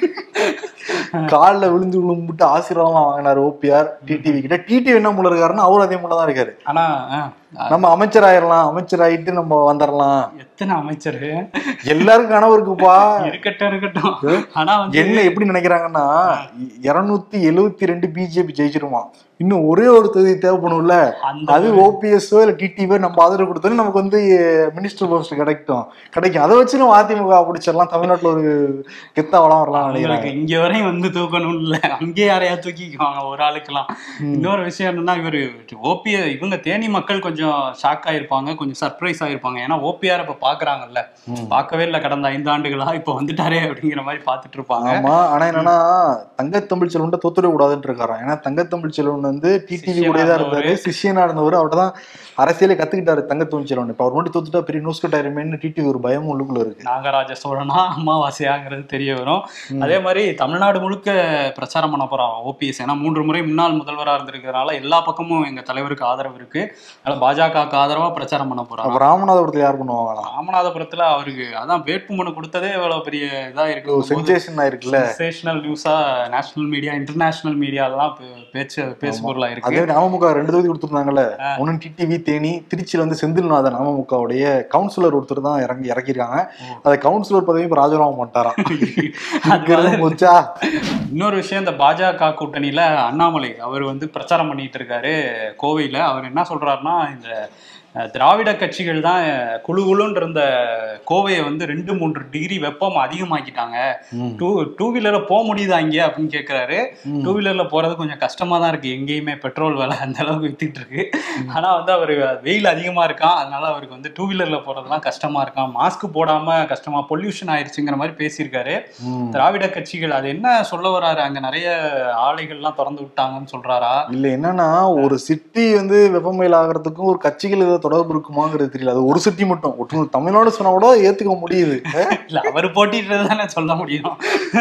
காலில் விழுந்து விழுந்துட்டு ஆசீர்வாதம் வாங்கினாரு ஓபிஆர் டிடிவி கிட்ட. டிடிவி என்ன முள்ள இருக்காருன்னா அவரும் அதே முள்ள தான் இருக்காரு. ஆனா நம்ம அமைச்சர் ஆயிடலாம், அமைச்சர் ஆயிட்டு நம்ம வந்துடலாம். எத்தனை அமைச்சர் எல்லாருக்கும் கனவு இருக்குப்பா. இருக்கட்டும் இருக்கட்டும். ஆனா என்ன எப்படி நினைக்கிறாங்கன்னா இருநூத்தி எழுவத்தி ரெண்டு பிஜேபி ஜெயிச்சிருமா, இன்னும் ஒரே ஒரு தொகுதி தேவைப்படும்ல, அது ஓபிஎஸ்ஓ இல்ல டிடிவி நம்ம ஆதரவு கொடுத்தோம் நமக்கு வந்து மினிஸ்டர் போஸ்ட் கிடைக்கும் கிடைக்கும் அதை வச்சு நம்ம அதிமுக பிடிச்சிடலாம், தமிழ்நாட்டுல ஒரு கெத்தா வளம் வரலாம் நினைக்கிறாங்க. இங்க வரையும் வந்து தூக்கணும் இல்ல, அங்கேயே யாரையா தூக்கிக்குவாங்க ஒரு ஆளுக்கெல்லாம். இன்னொரு விஷயம் என்னன்னா இவரு ஓபிஎ இவங்க தேனி மக்கள் கொஞ்சம் ஷாக் ஆயிருப்பாங்க, கொஞ்சம் சர்ப்ரைஸ் ஆயிருப்பாங்க. ஏன்னா ஓபிஆர் இப்ப பாக்குறாங்கல்ல, பார்க்கவே இல்லை கடந்த ஐந்து ஆண்டுகளா, இப்ப வந்துட்டாரே அப்படிங்கிற மாதிரி பாத்துட்டு இருப்பாங்க. ஆமா, ஆனா என்னன்னா தங்கத்தமிழ் செல்வன் தோத்துட கூடாதுன்னு இருக்காராம். ஏன்னா தங்கத்தமிழ் செல்வன் வந்து டிடிவி கூடதான் இருந்தாரு, சிஷியனா இருந்தவர். அவர்தான் அரசியலே கத்துக்கிட்டாரு தங்கத்தமிழ் செல்வன். இப்ப அவர் மட்டும் தோத்துட்டா பெரிய நியூஸ் கட் ஆயிருமேன்னு டிடிவி ஒரு பயமும் உள்ளுக்குள்ள இருக்கு. நாகராஜ சோழனா அம்மாவாசையாங்கிறது தெரிய வரும். அதே மாதிரி தமிழ்நாடு முழுக்க பிரச்சாரம் பண்ண போறான் ஓபிஎஸ். ஏன்னா மூன்று முறை முன்னாள் முதல்வராக இருந்திருக்கிறதுனால எல்லா பக்கமும் எங்க தலைவருக்கு ஆதரவு இருக்கு. அதனால பாஜகவுக்கு ஆதரவா பிரச்சாரம் பண்ண போறாங்க. ராமநாதபுரத்துல யார் பண்ணுவாங்க? ராமநாதபுரத்துல அவருக்கு அதான் வேட்புமனு கொடுத்ததே இவ்வளவு பெரிய இதா இருக்கு, சென்சேஷன் ஆயிருக்குல்ல, சென்சேஷனல் நியூஸா நேஷனல் மீடியா இன்டர்நேஷனல் மீடியா அதெல்லாம் பேச்சு பேசு பொருளா இருக்கு. அதே அமமுக ரெண்டு தொகுதி கொடுத்துருந்தாங்கல்ல, ஒன்னு டிடிவி தேனி, திருச்சியில வந்து செந்தில்நாதன் அமமுகவுடைய கவுன்சிலர் ஒருத்தர் தான் இறங்கி இறக்கிருக்காங்க. அதை கவுன்சிலர் பதவியும் இப்ப ராஜினாமா பண்ணிட்டாராம். இன்னொரு விஷயம், இந்த பாஜக கூட்டணியில அண்ணாமலை அவர் வந்து பிரச்சாரம் பண்ணிட்டு இருக்காரு கோவையில. அவர் என்ன சொல்றாருன்னா இந்த திராவிட கட்சிகள் தான் குழு குழுன்னு இருந்த கோவையை வந்து ரெண்டு மூன்று டிகிரி வெப்பம் அதிகமாக்கிட்டாங்க, டூ டூ வீலர்ல போக முடியுதா இங்கே அப்படின்னு கேட்கிறாரு. டூ வீலர்ல போறது கொஞ்சம் கஷ்டமா தான் இருக்கு, எங்கேயுமே பெட்ரோல் விலை அந்த அளவுக்கு வித்துட்டு இருக்கு. ஆனா வந்து அவரு வெயில் அதிகமா இருக்கான், அதனால அவருக்கு வந்து டூ வீலர்ல போறதுலாம் கஷ்டமா இருக்கான், மாஸ்க் போடாம கஷ்டமா, பொல்யூஷன் ஆயிடுச்சுங்கிற மாதிரி பேசியிருக்காரு. திராவிட கட்சிகள் அது என்ன சொல்ல வர்றாரு, அங்க நிறைய ஆலைகள்லாம் திறந்து விட்டாங்கன்னு சொல்றாரா? இல்ல என்னன்னா ஒரு சிட்டி வந்து வெப்பமயல் ஆகிறதுக்கும் ஒரு கட்சிகள் தொடர்பு இருக்குமாங்கிறது தெரியல. அது ஒரு சிட்டி மட்டும், ஒட்டு தமிழ்நாடு சொன்னா கூட ஏத்துக்க முடியுது. இல்ல அவர் போட்டிட்டு தானே சொல்ல முடியும்.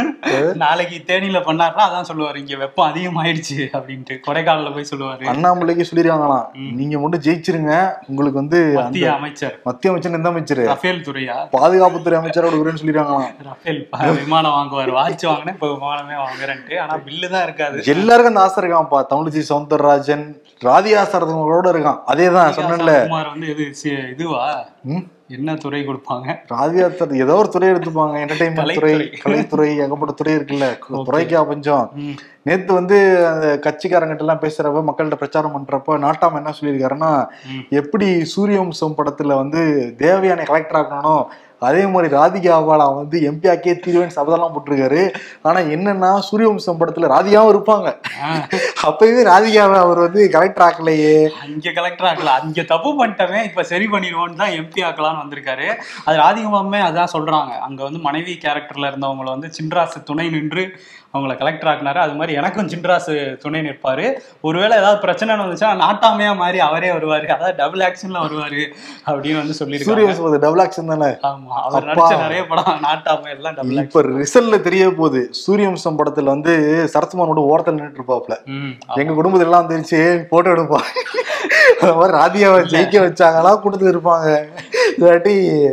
நாளைக்கு தேனியில பண்ணாருன்னா அதான் சொல்லுவாரு, இங்க வெப்பம் அதிகமாயிடுச்சு அப்படின்ட்டு. கொடைக்கானல போய் சொல்லுவாரு. அண்ணாமலைக்கு சொல்லிருக்காங்களாம், நீங்க மட்டும் ஜெயிச்சிருங்க, உங்களுக்கு வந்து மத்திய அமைச்சர் மத்திய அமைச்சர் எந்த அமைச்சர், ரஃபேல் துறையா, பாதுகாப்புத்துறை அமைச்சர் கொடுக்குறேன்னு சொல்லிருக்காங்களாம். ரஃபேல் விமானம் வாங்குவார், வாட்ச் வாங்கினேன் இப்ப விமானமே வாங்குறேன்ட்டு. ஆனா பில்லு தான் இருக்காது. எல்லாருக்கும் அந்த ஆசை இருக்கான்ப்பா. தமிழிசை சவுந்தரராஜன், ராதிகா சரத்குமாரோட இருக்கான். அதேதான் சொன்னேன்ல, வந்து இது இதுவா என்ன துறை கொடுப்பாங்க, ராதிகா சார் ஏதோ ஒரு துறை எடுத்துப்பாங்க, என்டர்டைன்மெண்ட் துறை, கலைத்துறை, ஏகப்பட்ட துறை இருக்குல்ல, துறைக்கா பஞ்சம். நேத்து வந்து அந்த கட்சிக்காரங்கிட்ட எல்லாம் பேசுறப்ப, மக்கள்கிட்ட பிரச்சாரம் பண்றப்ப நாட்டாம என்ன சொல்லியிருக்காருன்னா, எப்படி சூரியவம்சம் படத்துல வந்து தேவயானை கலெக்டர் ஆக்கணும் அதே மாதிரி ராதிகாவால வந்து எம்பியாக்கே தீர்வேன் சபதெல்லாம் போட்டிருக்காரு. ஆனா என்னன்னா சூரியவம்சம் படத்துல ராதிகாவும் இருப்பாங்க, அப்பயுமே ராதிகாவை அவர் வந்து கலெக்டர் ஆக்கலையே. அங்க கலெக்டர் ஆக்கல, அங்க தப்பு பண்ணிட்டவே இப்ப சரி பண்ணிடுவோன்னு தான் எம்பி ஆக்கலாம்னு வந்திருக்காரு. அது ராதிகாவுமே அதான் சொல்றாங்க, அங்க வந்து மனைவி கேரக்டர்ல இருந்தவங்களை வந்து சின்ராசு துணை நின்று அவங்கள கலெக்டர் ஆக்குனாரு. அது மாதிரி எனக்கும் சின்ராசு துணை நிற்பாரு, ஒருவேளை ஏதாவது பிரச்சனை வந்துச்சுன்னா நாட்டாமையா மாதிரி அவரே வருவாரு, அதாவது டபுள் ஆக்ஷன்ல வருவாரு அப்படின்னு வந்து சொல்லிருக்காங்க. டபுள் ஆக்ஷன் தானே. ஆமா, அவர் நடிச்ச நிறைய படம் நாட்டாமை எல்லாம் டபுள் ஆக்ஷன். இப்ப ரிசல்ட்ல தெரிய போகுது, சூரியவம்சம் படத்துல வந்து சரத்குமாரோட ஓரத்தில் நின்றுட்டு இருப்பாப்ல, எங்க குடும்பத்துல எல்லாம் வந்துருச்சு போட்டோ எடுப்பா, அந்த மாதிரி ராதிகாவை ஜெயிக்க வச்சாங்களா கூட்டத்துல இருப்பாங்க, இல்லாட்டி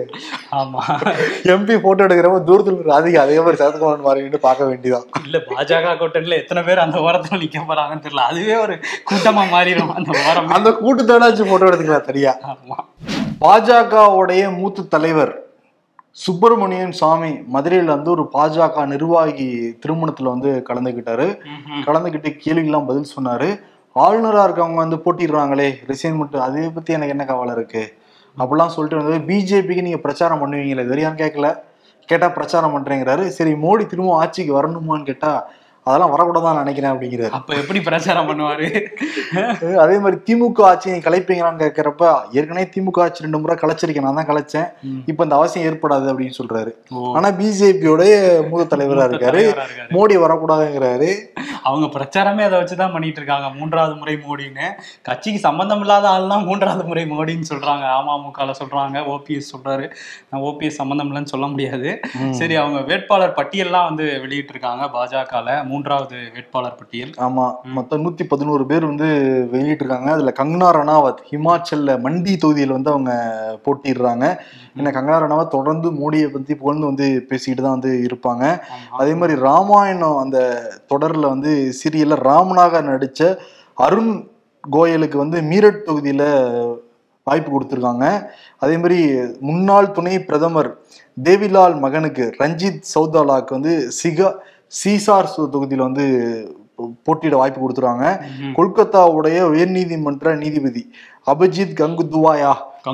ஆமா எம்பி போட்டோ எடுக்கிறப்ப தூரத்துல ராதிகா அதே மாதிரி சரத்குமார் மாறிட்டு பார்க்க வேண்டியதான். இல்ல பாஜக கூட்டணியில எத்தனை பேர் அந்த ஓரத்துல நிக்க போறாங்கன்னு தெரியல, அதுவே ஒரு கூட்டமா மாறிடும் அந்த ஓரம். அந்த கூட்டத்தோட போட்டோ எடுத்துக்கலாம் சரியா. ஆமா, பாஜகவுடைய மூத்த தலைவர் சுப்பிரமணியன் சாமி மதுரையில வந்து ஒரு பாஜக நிர்வாகி திருமணத்துல வந்து கலந்துக்கிட்டாரு. கலந்துக்கிட்டு கேள்விக்கெல்லாம் பதில் சொன்னாரு. ஆளுநரா இருக்கவங்க வந்து போட்டிடுறாங்களே ரிசைன்மெண்ட், அதை பத்தி எனக்கு என்ன கவலை இருக்கு அப்படிலாம் சொல்லிட்டு வந்து பிஜேபிக்கு நீங்க பிரச்சாரம் பண்ணுவீங்களே தெரியான்னு கேட்கல, கேட்டா பிரச்சாரம் பண்றேங்கிறாரு. சரி மோடி திரும்ப ஆட்சிக்கு வரணுமான்னு கேட்டா அதெல்லாம் வரக்கூடாதான் நினைக்கிறேன் அப்படிங்கிறாரு. அப்ப எப்படி பிரச்சாரம் பண்ணுவாரு? அதே மாதிரி திமுக ஆட்சியை கலைப்பீங்களான்னு கேட்கிறப்ப ஏற்கனவே திமுக ஆட்சி ரெண்டு முறை கலைச்சிருக்கேன், நான் தான் கலைச்சேன், இப்ப இந்த அவசியம் ஏற்படாது அப்படின்னு சொல்றாரு. ஆனா பிஜேபியோடைய மூத்த தலைவரா இருக்காரு, மோடி வரக்கூடாதுங்கிறாரு. அவங்க பிரச்சாரமே அதை வச்சுதான் பண்ணிட்டு இருக்காங்க, மூன்றாவது முறை மோடின்னு. கட்சிக்கு சம்பந்தம் இல்லாத ஆள்லாம் மூன்றாவது முறை மோடின்னு சொல்றாங்க. அமமுக சொல்றாங்க, ஓபிஎஸ் சொல்றாரு. ஓபிஎஸ் சம்பந்தம் இல்லைன்னு சொல்ல முடியாது. சரி, அவங்க வேட்பாளர் பட்டியல்லாம் வந்து வெளியிட்டு இருக்காங்க பாஜகல, மூன்றாவது வேட்பாளர் பட்டியல். ஆமா, மொத்தம் நூத்தி பதினோரு பேர் வந்து வெளியிட்டு இருக்காங்க. அதுல கங்கனா ரணாவத் ஹிமாச்சல்ல மண்டி தொகுதியில வந்து அவங்க போட்டிடுறாங்க. ஏன்னா கங்கனா ரணாவத் தொடர்ந்து மோடியை பத்தி புகழ்ந்து வந்து பேசிக்கிட்டு தான் வந்து இருப்பாங்க. அதே மாதிரி ராமாயணம் அந்த தொடர்ல வந்து சீரியல்ல ராமனாக நடிச்ச அருண் கோயலுக்கு வந்து மீரட் தொகுதியில வாய்ப்பு கொடுத்துருக்காங்க. அதே மாதிரி முன்னாள் துணை பிரதமர் தேவிலால் மகனுக்கு ரஞ்சித் சௌதாலாக்கு வந்து சிகா சீசார் தொகுதியில வந்து போட்டியிட வாய்ப்பு கொடுத்துருவாங்க. கொல்கத்தாவுடைய உயர் நீதிமன்ற நீதிபதி அபிஜித் கங்குதுவாயா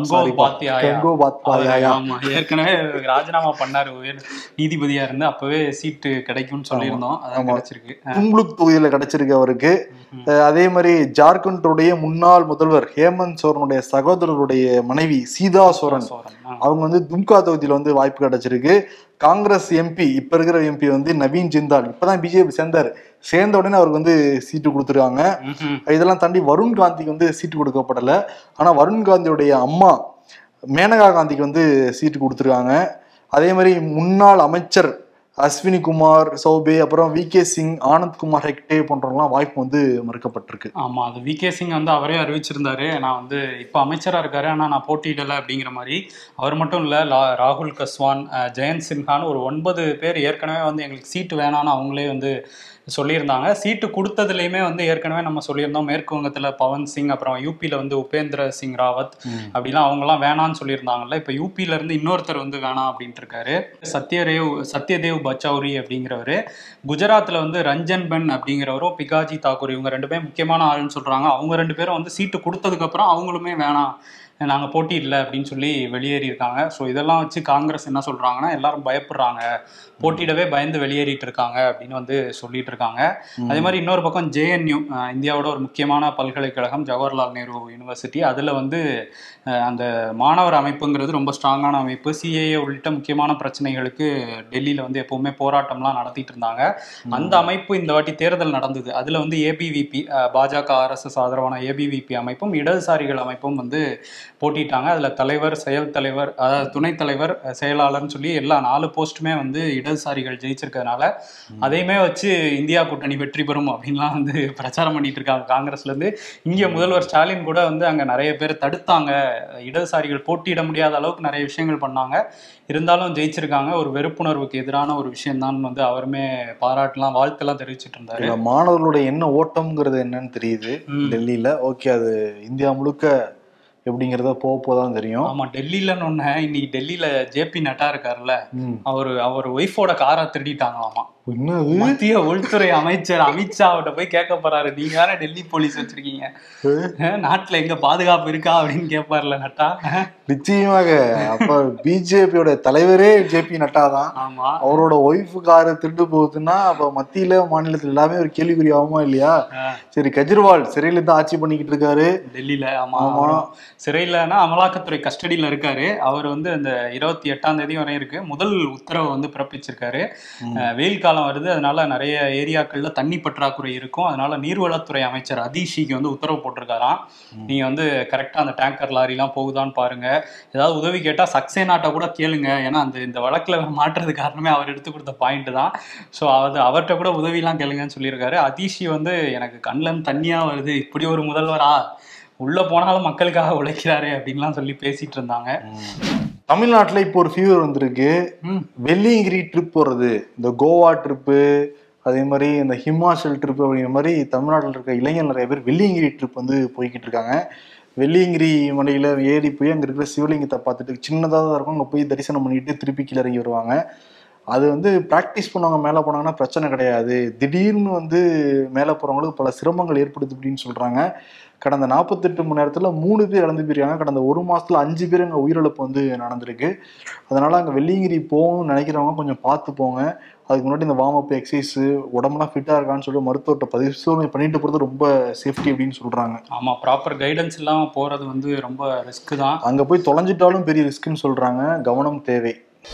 ஏற்கனவே ராஜினாமா பண்ணாரு, உயர் நீதிபதியா இருந்து, அப்பவே சீட்டு கிடைக்கும்னு சொல்லியிருந்தோம். தும்லுக் தொகுதியில கிடைச்சிருக்கு அவருக்கு. அதே மாதிரி ஜார்க்கண்டுடைய முன்னாள் முதல்வர் ஹேமந்த் சோரனுடைய சகோதரருடைய மனைவி சீதா சோரன், அவங்க வந்து தும்கா தொகுதியில வந்து வாய்ப்பு கிடைச்சிருக்கு. காங்கிரஸ் எம்பி இப்ப இருக்கிற எம்பி வந்து நவீன் ஜிந்தால் இப்பதான் பிஜேபி சேர்ந்தாரு, சேர்ந்த உடனே அவருக்கு வந்து சீட்டு கொடுத்துருக்காங்க. இதெல்லாம் தாண்டி வருண் காந்திக்கு வந்து சீட்டு கொடுக்கப்படல. ஆனா வருண் காந்தியுடைய அம்மா மேனகா காந்திக்கு வந்து சீட்டு கொடுத்துருக்காங்க. அதே மாதிரி முன்னாள் அமைச்சர் அஸ்வினி குமார் சௌபே, அப்புறம் வி கே சிங், ஆனந்த் குமார் ஹெக்டே போன்றவங்கலாம் வாய்ப்பு வந்து மறுக்கப்பட்டிருக்கு. ஆமா, அது வி கே சிங் வந்து அவரே அறிவிச்சிருந்தாரு, நான் வந்து இப்ப அமைச்சரா இருக்காரு, ஆனா நான் போட்டியிடல அப்படிங்கிற மாதிரி. அவர் மட்டும் இல்ல, ராகுல் கஸ்வான், ஜெயந்த் சின்ஹான்னு ஒரு ஒன்பது பேர் ஏற்கனவே வந்து எங்களுக்கு சீட்டு வேணான்னு அவங்களே வந்து சொல்லியிருந்தாங்க. சீட்டு கொடுத்ததுலையுமே வந்து ஏற்கனவே நம்ம சொல்லியிருந்தோம், மேற்கு வங்கத்துல பவன் சிங், அப்புறம் யூபியில வந்து உபேந்திர சிங் ராவத் அப்படிலாம் அவங்கலாம் வேணான்னு சொல்லியிருந்தாங்கல்ல. இப்ப யூபியில இருந்து இன்னொருத்தர் வந்து வேணாம் அப்படின்ட்டு இருக்காரு, சத்யதேவ் சத்யதேவ் பச்சௌரி அப்படிங்கிறவரு. குஜராத்ல வந்து ரஞ்சன் பென் அப்படிங்கிறவரும் பிகாஜி தாக்கூர், இவங்க ரெண்டு பேரும் முக்கியமான ஆளுன்னு சொல்றாங்க. அவங்க ரெண்டு பேரும் வந்து சீட்டு கொடுத்ததுக்கு அப்புறம் அவங்களுமே வேணாம், நாங்கள் போட்டியிடல அப்படின்னு சொல்லி வெளியேறி இருக்காங்க. ஸோ இதெல்லாம் வச்சு காங்கிரஸ் என்ன சொல்றாங்கன்னா, எல்லாரும் பயப்படுறாங்க, போட்டியிடவே பயந்து வெளியேறிட்டு இருக்காங்க அப்படின்னு வந்து சொல்லிட்டு இருக்காங்க. அதே மாதிரி இன்னொரு பக்கம் ஜேஎன்யூ, இந்தியாவோட ஒரு முக்கியமான பல்கலைக்கழகம், ஜவஹர்லால் நேரு யூனிவர்சிட்டி, அதில் வந்து அந்த மாணவர் அமைப்புங்கிறது ரொம்ப ஸ்ட்ராங்கான அமைப்பு. சிஏஏ உள்ளிட்ட முக்கியமான பிரச்சனைகளுக்கு டெல்லியில் வந்து எப்பவுமே போராட்டம்லாம் நடத்திட்டு இருந்தாங்க. அந்த அமைப்பு இந்த வாட்டி தேர்தல் நடந்தது, அதில் வந்து ஏபிவிபி, பாஜக ஆர்எஸ்எஸ் ஆதரவான ஏபிவிபி அமைப்பும் இடதுசாரிகள் அமைப்பும் வந்து போட்டிட்டாங்க. அதில் தலைவர், செயல் தலைவர், அதாவது துணைத் தலைவர், செயலாளர்னு சொல்லி எல்லா நாலு போஸ்ட்டுமே வந்து இடதுசாரிகள் ஜெயிச்சிருக்கிறதுனால அதையுமே வச்சு இந்தியா கூட்டணி வெற்றி பெறும் அப்படின்லாம் வந்து பிரச்சாரம் பண்ணிட்டு இருக்காங்க காங்கிரஸ்ல இருந்து. இங்கே முதல்வர் ஸ்டாலின் கூட வந்து அங்கே நிறைய பேர் தடுத்தாங்க, இடதுசாரிகள் போட்டியிட முடியாத அளவுக்கு நிறைய விஷயங்கள் பண்ணாங்க, இருந்தாலும் ஜெயிச்சிருக்காங்க. ஒரு வெறுப்புணர்வுக்கு எதிரான ஒரு விஷயம் தான் வந்து அவருமே பாராட்டலாம், வாழ்த்தெல்லாம் தெரிவிச்சிட்டு இருந்தாரு. மாணவர்களுடைய என்ன ஓட்டம்ங்கிறது என்னன்னு தெரியுது டெல்லியில. ஓகே, அது இந்தியா முழுக்க எப்படிங்கிறத போக போதான் தெரியும். ஆமா, டெல்லியிலன்னு ஒண்ணு, இன்னைக்கு டெல்லியில ஜேபி நட்டா இருக்காருல்ல, அவரு அவர் ஒய்ஃபோட காரை திருடிட்டாங்களாமா. மத்திய உள்துறை அமைச்சர் அமித்ஷா அவர்கிட்ட போய் கேட்க போறாரு, நீங்க வேற டெல்லி போலீஸ் வச்சிருக்கீங்க, நாட்டுல எங்க பாதுகாப்பு இருக்கா அப்படின்னு கேட்பாருல நட்டா. நிச்சயமாக. அப்ப பிஜேபியோட தலைவரே ஜேபி நட்டா தான். ஆமா, அவரோட ஒய்ஃபு காரை திருட்டு போகுதுன்னா அப்ப மத்தியில மாநிலத்துல எல்லாமே ஒரு கேள்விக்குறி ஆகுமா இல்லையா? சரி, கெஜ்ரிவால் சிறையில தான் ஆட்சி பண்ணிக்கிட்டு இருக்காரு டெல்லியில. ஆமா, சிறையிலன்னா அமலாக்கத்துறை கஸ்டடியில இருக்காரு. அவர் வந்து அந்த இருபத்தி எட்டாம் தேதி வரை இருக்கு முதல் உத்தரவை வந்து பிறப்பிச்சிருக்காரு. வெயில் காலம் வருது, அதனால நிறைய ஏரியாக்கள்ல தண்ணி பற்றாக்குறை இருக்கும், அதனால நீர்வளத்துறை அமைச்சர் அதிஷிக்கு வந்து உத்தரவு போட்டிருக்காராம், நீங்க வந்து கரெக்டா அந்த டேங்கர் லாரி எல்லாம் போகுதான்னு பாருங்க, ஏதாவது உதவி கேட்டா சக்சேனாட்டா கூட கேளுங்க, ஏன்னா அந்த இந்த வழக்குல மாற்றுறது காரணமே அவர் எடுத்து கொடுத்த பாயிண்ட் தான். ஸோ அது அவர்கிட்ட கூட உதவிலாம் கேளுங்கன்னு சொல்லியிருக்காரு. அதிஷி வந்து எனக்கு கண்ணில் தண்ணியா வருது, இப்படி ஒரு முதல்வரா, உள்ள போனாலும் மக்களுக்காக உழைக்கிறாரு அப்படின்லாம் சொல்லி பேசிட்டு இருந்தாங்க. தமிழ்நாட்டுல இப்போ ஒரு ஃபீவர் வந்திருக்கு, வெள்ளியங்கிரி ட்ரிப் போறது, இந்த கோவா ட்ரிப்பு, அதே மாதிரி இந்த ஹிமாச்சல் ட்ரிப் அப்படிங்கிற மாதிரி தமிழ்நாட்டில் இருக்க இளைஞர் நிறைய பேர் வெள்ளியங்கிரி ட்ரிப் வந்து போய்கிட்டு இருக்காங்க. வெள்ளியங்கிரி மலையில ஏறி போய் அங்கே இருக்கிற சிவலிங்கத்தை பார்த்துட்டு சின்னதாக தான் இருக்கும், அங்கே போய் தரிசனம் பண்ணிட்டு திருப்பி கீழே இறங்கி வருவாங்க. அது வந்து ப்ராக்டிஸ் பண்ணவங்க மேலே போனாங்கன்னா பிரச்சனை கிடையாது. திடீர்னு வந்து மேலே போகிறவங்களுக்கு பல சிரமங்கள் ஏற்படுது அப்படின்னு சொல்கிறாங்க. கடந்த நாற்பத்தெட்டு மணி நேரத்தில் மூணு பேர் இறந்து போயிருக்காங்க. கடந்த ஒரு மாதத்தில் அஞ்சு பேர் அங்கே உயிரிழப்பு வந்து நடந்திருக்கு. அதனால் அங்கே வெள்ளியங்கிரி போகணும்னு நினைக்கிறவங்க கொஞ்சம் பார்த்து போங்க. அதுக்கு முன்னாடி இந்த வார்ம் அப் எக்ஸசைஸு உடம்புலாம் ஃபிட்டாக இருக்கான்னு சொல்லி மருத்துவர்கிட்ட பரிசோதனை பண்ணிட்டு போகிறது ரொம்ப சேஃப்டி அப்படின்னு சொல்கிறாங்க. ஆமாம், ப்ராப்பர் கைடன்ஸ் இல்லாமல் போகிறது வந்து ரொம்ப ரிஸ்க்கு தான். அங்கே போய் தொலைஞ்சிட்டாலும் பெரிய ரிஸ்க்குன்னு சொல்கிறாங்க. கவனம் தேவை.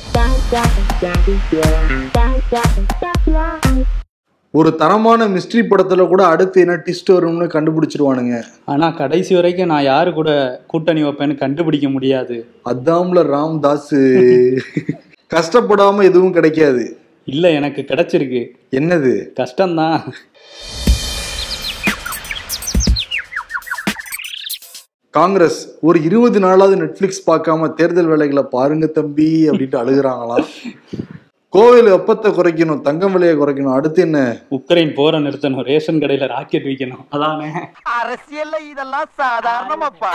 ஒரு தரமான மிஸ்ட்ரி படத்துல கூட அடுத்து என்ன ட்விஸ்ட் வரும்னு கண்டுபிடிச்சிருவானுங்க. ஆனா கடைசி வரைக்கும் நான் யாரு கூட கூட்டணி வைப்பேன்னு கண்டுபிடிக்க முடியாது. அதாம்ல ராம்தாஸ். கஷ்டப்படாம எதுவும் கிடைக்காது. இல்ல, எனக்கு கிடைச்சிருக்கு. என்னது? கஷ்டம்தான். காங்கிரஸ் ஒரு இருபது நாளாவது நெட்ஃபிளிக்ஸ் பார்க்காம தேர்தல் வேலைகளை பாருங்க தம்பி அப்படின்ட்டு அழுகுறாங்களாம். கோவில் வெப்பத்தை குறைக்கணும், தங்கம் விலையை குறைக்கணும், அடுத்து என்ன? உக்ரைன் போரை நிறுத்தணும், ரேஷன் கடையில ராக்கெட் வைக்கணும். அதானே அரசியல்ல இதெல்லாம் சாதாரணமாப்பா.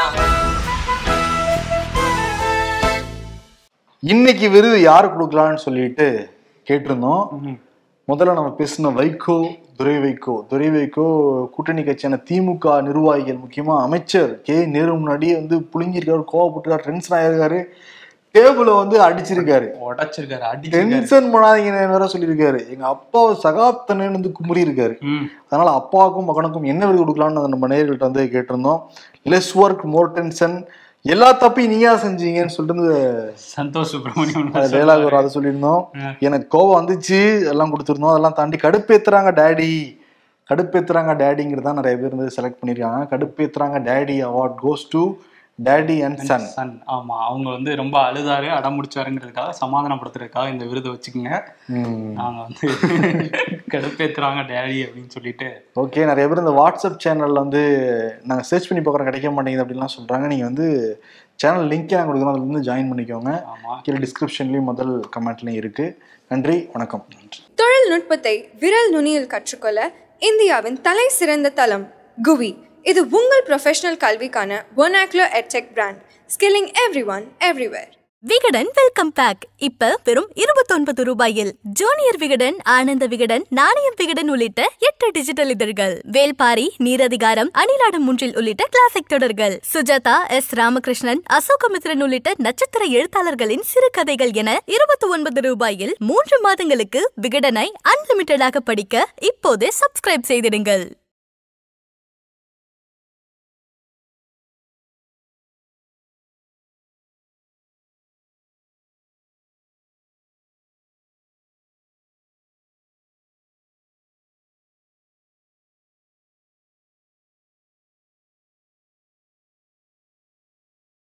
இன்னைக்கு விருது யாரு கொடுக்கலான்னு சொல்லிட்டு கேட்டிருந்தோம். முதல்ல நம்ம பேசின வைகோ, துரை வைகோ. துரை வைகோ கூட்டணி கட்சியான திமுக நிர்வாகிகள், முக்கியமா அமைச்சர் கே நேரு முன்னாடியே வந்து புழுங்கிருக்காரு, கோவப்பட்டுருக்காரு, டென்ஷன் ஆயிருக்காரு, டேபிள வந்து அடிச்சிருக்காரு, உடைச்சிருக்காரு. டென்ஷன் பண்ணாதீங்க வேற சொல்லியிருக்காரு. எங்க அப்பாவை சகாப்தனு வந்து குமுறி இருக்காரு. அதனால அப்பாவுக்கும் மகனுக்கும் என்ன விருது கொடுக்கலாம்னு நம்ம நேயர்கள்ட்ட வந்து கேட்டிருந்தோம். லெஸ் ஒர்க் மோர் டென்ஷன், எல்லா தப்பையும் நீயா செஞ்சீங்கன்னு சொல்லிட்டு சந்தோஷ் சுப்ரமணியம் டைலாக் வரும், அதை சொல்லியிருந்தோம். எனக்கு கோவம் வந்துச்சு, எல்லாம் கொடுத்துருந்தோம். அதெல்லாம் தாண்டி கடுப்பேத்துறாங்க டேடி, கடுப்பேத்துறாங்க டேடிங்கிறதா நிறைய பேர் வந்து செலக்ட் பண்ணியிருக்காங்க. கடுப்பேத்துறாங்க daddy award goes to daddy and son. Son ஆமா, அவங்க வந்து ரொம்ப அழுதாரு, அடமுடிச்சாருங்கிறதுக்காக சமாதானப்படுத்துறதுக்காக இந்த விருதை வச்சுக்கோங்க. நாங்க வந்து கடுப்பேத்துறாங்க டேடி அப்படின்னு சொல்லிட்டு. ஓகே, நிறைய பேர் இந்த வாட்ஸ்அப் சேனல்ல வந்து நாங்கள் சர்ச் பண்ணி பார்க்குறோம் கிடைக்க மாட்டேங்குது அப்படின்லாம் சொல்றாங்க. நீங்க வந்து சேனல் லிங்க் நாங்கள் கொடுக்குறோம், அதுல இருந்து ஜாயின் பண்ணிக்கோங்க. கீழே டிஸ்கிரிப்ஷன்லயும் முதல் கமெண்ட்லயும் இருக்கு. நன்றி, வணக்கம். தொழில்நுட்பத்தை விரல் நுனியில் கற்றுக்கொள்ள இந்தியாவின் தலை சிறந்த தளம் குவி. இது உங்கள் ப்ரொஃபஷனல் கல்விக்கான vernacular edtech brand, skilling everyone everywhere. Vikatan welcome back இப்ப வெறும் இருபத்தொன்பது ரூபாயில். ஜூனியர் விகடன், ஆனந்த விகடன், நாணயம் விகடன் உள்ளிட்ட எட்டு டிஜிட்டல் இதழ்கள், வேல்பாரி, நீரதிகாரம், அணிலாடும் முன்றில் உள்ளிட்ட கிளாசிக் தொடர்கள், சுஜாதா, எஸ் ராமகிருஷ்ணன், அசோகமித்ரன் உள்ளிட்ட நட்சத்திர எழுத்தாளர்களின் சிறுகதைகள் என இருபத்தி ஒன்பது ரூபாயில் மூன்று மாதங்களுக்கு விகடனை அன்லிமிட்டடாக படிக்க இப்போதே சப்ஸ்கிரைப் செய்திடுங்கள்.